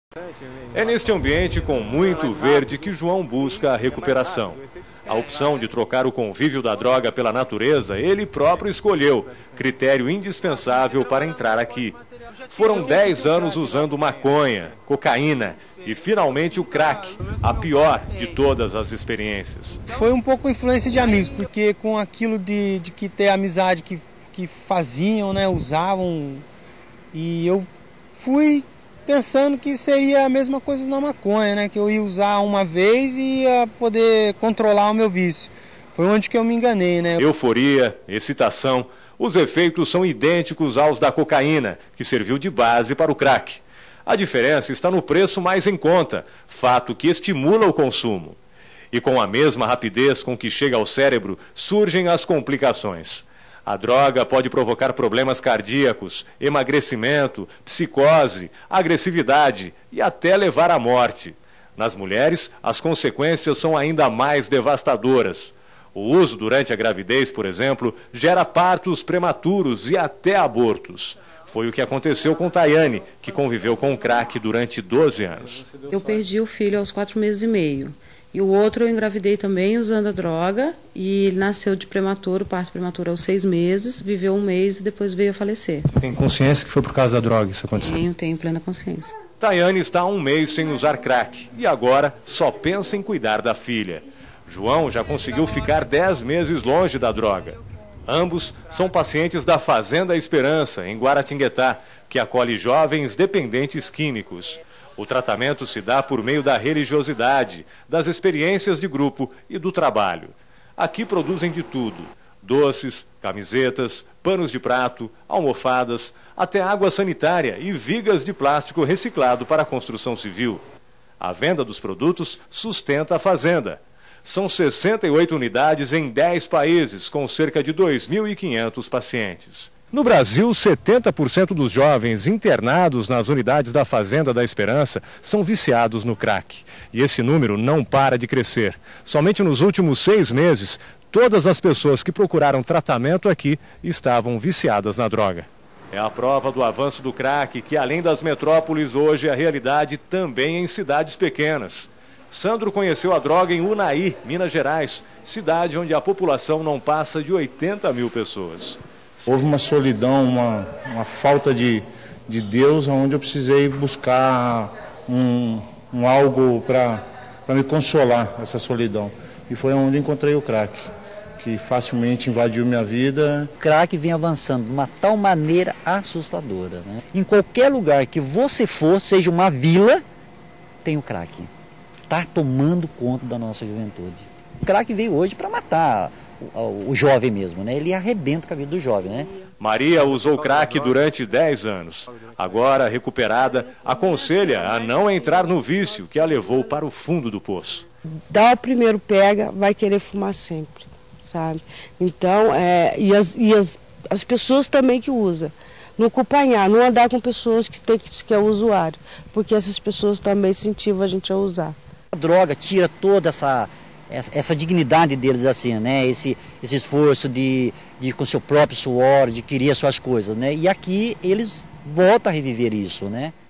É neste ambiente com muito verde que João busca a recuperação. A opção de trocar o convívio da droga pela natureza, ele próprio escolheu, critério indispensável para entrar aqui. Foram 10 anos usando maconha, cocaína e finalmente o crack, a pior de todas as experiências. Foi um pouco influência de amigos, porque com aquilo de que ter amizade que faziam, né, usavam, e eu fui pensando que seria a mesma coisa na maconha, né, que eu ia usar uma vez e ia poder controlar o meu vício. Foi onde que eu me enganei, né? Euforia, excitação, os efeitos são idênticos aos da cocaína, que serviu de base para o crack. A diferença está no preço mais em conta, fato que estimula o consumo. E com a mesma rapidez com que chega ao cérebro, surgem as complicações. A droga pode provocar problemas cardíacos, emagrecimento, psicose, agressividade e até levar à morte. Nas mulheres, as consequências são ainda mais devastadoras. O uso durante a gravidez, por exemplo, gera partos prematuros e até abortos. Foi o que aconteceu com Tayane, que conviveu com o crack durante 12 anos. Eu perdi o filho aos 4 meses e meio. E o outro eu engravidei também usando a droga e ele nasceu de prematuro, parto prematuro aos 6 meses, viveu 1 mês e depois veio a falecer. Você tem consciência que foi por causa da droga isso aconteceu? Tenho plena consciência. Tayane está há 1 mês sem usar crack e agora só pensa em cuidar da filha. João já conseguiu ficar 10 meses longe da droga. Ambos são pacientes da Fazenda Esperança, em Guaratinguetá, que acolhe jovens dependentes químicos. O tratamento se dá por meio da religiosidade, das experiências de grupo e do trabalho. Aqui produzem de tudo: doces, camisetas, panos de prato, almofadas, até água sanitária e vigas de plástico reciclado para a construção civil. A venda dos produtos sustenta a fazenda. São 68 unidades em 10 países, com cerca de 2.500 pacientes. No Brasil, 70% dos jovens internados nas unidades da Fazenda da Esperança são viciados no crack. E esse número não para de crescer. Somente nos últimos 6 meses, todas as pessoas que procuraram tratamento aqui estavam viciadas na droga. É a prova do avanço do crack, que além das metrópoles, hoje é a realidade também em cidades pequenas. Sandro conheceu a droga em Unai, Minas Gerais, cidade onde a população não passa de 80 mil pessoas. Houve uma solidão, uma falta de Deus, onde eu precisei buscar algo para me consolar essa solidão. E foi onde encontrei o crack, que facilmente invadiu minha vida. O crack vem avançando de uma tal maneira assustadora, né? Em qualquer lugar que você for, seja uma vila, tem o crack. Está tomando conta da nossa juventude. O crack veio hoje para matar o jovem mesmo, né? Ele arrebenta com a vida do jovem, né? Maria usou crack durante 10 anos. Agora, recuperada, aconselha a não entrar no vício que a levou para o fundo do poço. Dá o primeiro pega, vai querer fumar sempre, sabe? Então, as pessoas também que usam. Não acompanhar, não andar com pessoas que é usuário, porque essas pessoas também incentivam a gente a usar. A droga tira toda essa dignidade deles, assim, né? Esse esforço de com seu próprio suor, de querer as suas coisas, né? E aqui eles voltam a reviver isso, né?